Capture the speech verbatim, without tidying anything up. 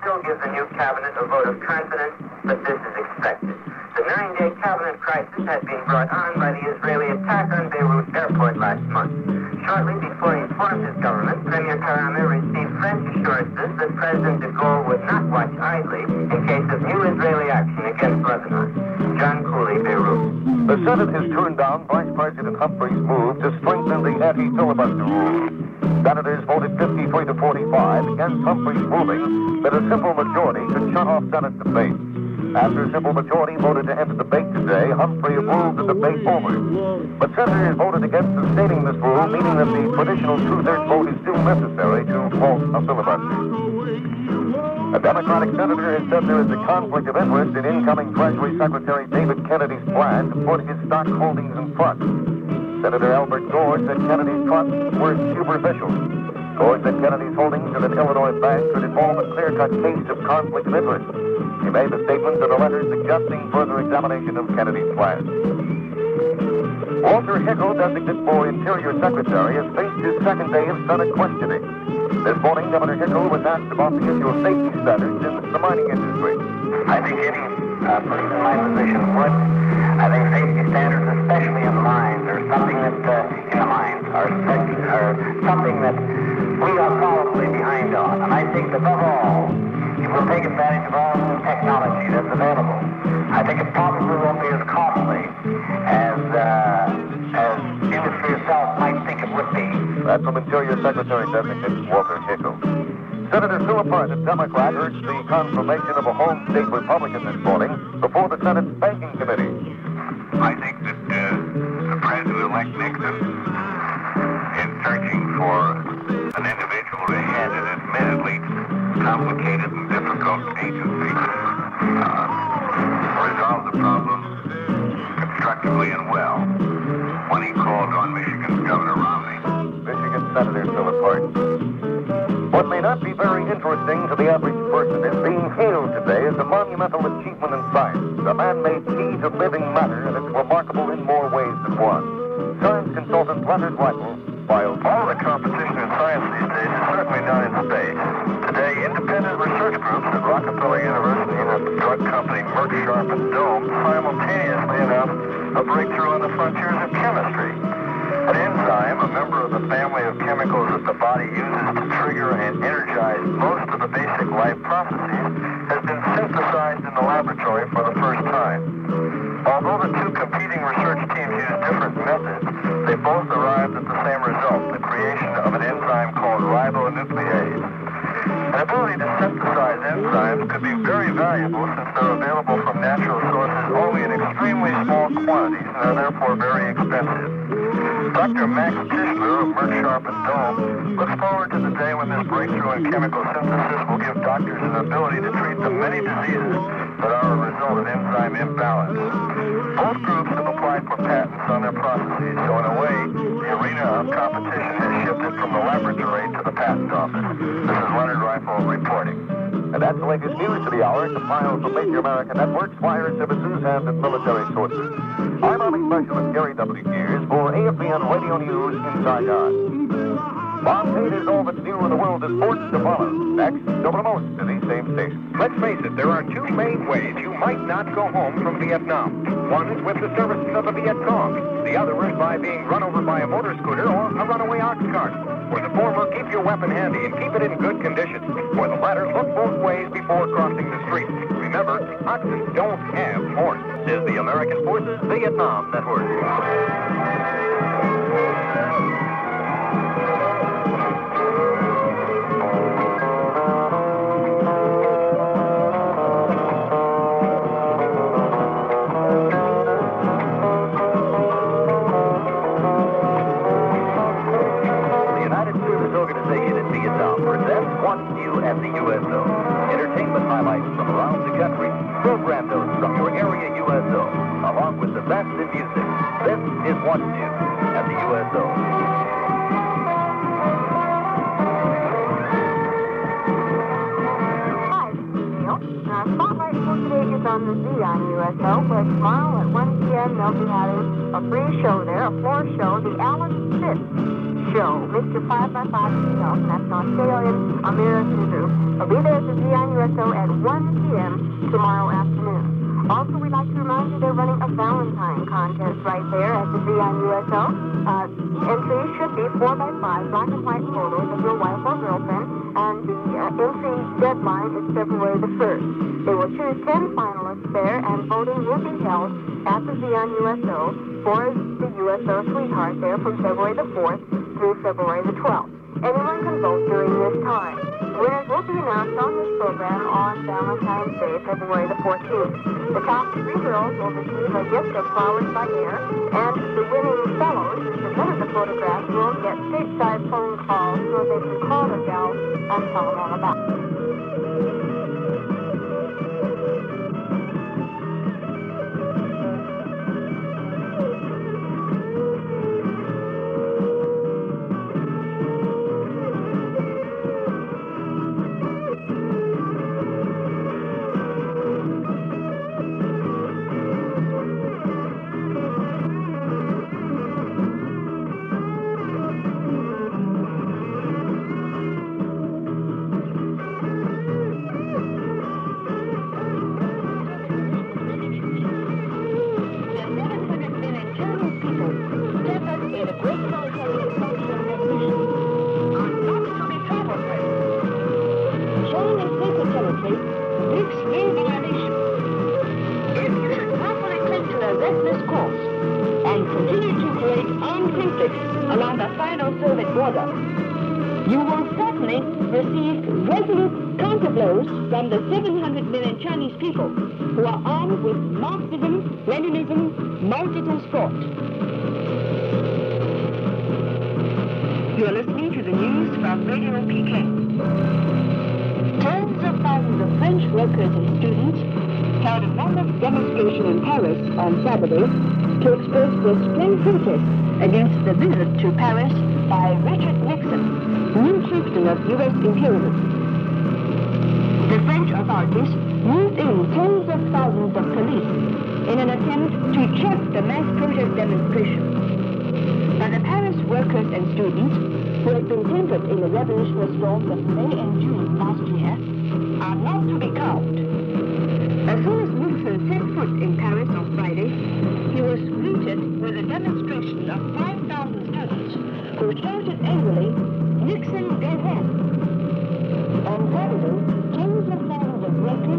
still give the new cabinet a vote of confidence, but this is expected. The nine-day cabinet crisis had been brought on by the Israeli attack on Beirut airport last month. Shortly before he formed his government, Premier Karame received French assurances that President de Gaulle would not watch idly in case of new Israeli action against Lebanon. John Cooley, Beirut. The Senate has turned down Vice President Humphrey's move to strengthen the anti-filibuster rule. Senators voted fifty-three to forty-five against Humphrey's ruling that a simple majority could shut off Senate debate. After a simple majority voted to end the debate today, Humphrey ruled the debate over. But senators voted against sustaining this rule, meaning that the traditional two-thirds vote is still necessary to halt a filibuster. A Democratic senator has said there is a conflict of interest in incoming Treasury Secretary David Kennedy's plan to put his stock holdings in trust. Senator Albert Gore said Kennedy's trusts were superficial. Gore said Kennedy's holdings in an Illinois bank could involve a clear-cut case of conflict of interest. He made the statement in a letter suggesting further examination of Kennedy's plans. Walter Hickel, designate for Interior Secretary, has faced his second day of Senate questioning. This morning, Governor Hickel was asked about the issue of safety standards in the mining industry. I think any uh, person in my position would. I think safety standards, especially in the mines, are something that, uh, in the mines, are, are something that we are probably behind on. And I think, above all, it will take advantage of all the technology that's available. I think it probably won't be as costly as, uh, as industry itself might think it would be. That's from Interior Secretary Designate Walter Hickel. Senator Philip Hart, a Democrat, urged the confirmation of a home state Republican this morning before the Senate's Banking Committee. I think that uh, the President-elect Nixon, in searching for an individual to head an admittedly complicated and difficult agency, uh, resolved the problem constructively and well when he called on Michigan's Governor Romney. Michigan Senator Philip Hart. What may not be very interesting to the average person is being hailed today as a monumental achievement in science, a man-made key to living matter, and it's remarkable in more ways than one. Science consultant Leonard Rifle filed. All the competition in science these days is certainly not in space. Today, independent research groups at Rockefeller University and at the drug company Merck Sharp and Dome simultaneously announced a breakthrough on the frontiers of chemistry. An enzyme, a member of the family of chemicals that the body uses to trigger and energize most of the basic life processes, has been synthesized in the laboratory for the first time. Although the two competing research teams use different methods, they both arrived at the same result, the creation of an enzyme called ribonuclease. An ability to synthesize enzymes could be very valuable since they're available from natural sources only in extremely small quantities and are therefore very expensive. Doctor Max Tischler of Merck Sharp and Dome looks forward to the day when this breakthrough in chemical synthesis will give doctors an ability to treat the many diseases that are a result of enzyme imbalance. Both groups have applied for patents on their processes, so in a way, the arena of competition has shifted from the laboratory to the patent office. This is Leonard Rifle reporting. And that's the latest news to the hour, compiled from major American networks, wire services, and military sources. I'm Army Specialist Gary W. Gears for A F V N Radio News in Saigon. Bombay is all that's new in the world of sports to follow. Next, over most of these same stations. Let's face it, there are two main ways you might not go home from Vietnam. One is with the services of the Viet Cong. The other is by being run over by a motor scooter or a runaway ox cart. For the former, keep your weapon handy and keep it in good condition. For the latter, look both ways before crossing the street. Remember, oxen don't have horns. This is the American Forces Vietnam Network. At the U S O. Entertainment highlights from around the country, program notes from your area U S O, along with the best in music. This is What's New at the U S O. Hi, this is Neil. Our spotlight for today is on the Z on U S O, where tomorrow at one p m they'll be having a free show there, a floor show, the Alan Fitz show. Mister five by five himself, and that's an Australian American group, will be there at the Z on U S O at one p m tomorrow afternoon. Also, we'd like to remind you they're running a Valentine contest right there at the Z on U S O. Uh, entries should be four by five black and white photos of your wife or girlfriend, and the uh, entry deadline is February the first. They will choose ten finalists there, and voting will be held at the Z on U S O for the U S O Sweetheart there from February the fourth through February the twelfth. Anyone can vote during this time. Winners will be announced on this program on Valentine's Day, February the fourteenth. The top three girls will receive a gift of flowers by air, and the winning fellows who submitted the photographs will get stateside phone calls so they can call the gal and tell them all about it. Along the Sino-Soviet border. You will certainly receive resolute counterblows from the seven hundred million Chinese people who are armed with Marxism, Leninism, multiple thought. You are listening to the news from Radio Peking. Tens of thousands of French workers and students held a mammoth demonstration in Paris on Saturday to express their spring protest against the visit to Paris by Richard Nixon, new chieftain of U S imperialism. The French authorities moved in tens of thousands of police in an attempt to check the mass protest demonstration. But the Paris workers and students, who had been tempted in the revolutionary storms of May and June last year, are not to be cowed. As soon as Nixon set foot in Paris on Friday, he was greeted with a demonstration of five thousand students who shouted angrily, "Nixon, go home!" On Saturday, tens of thousands of workers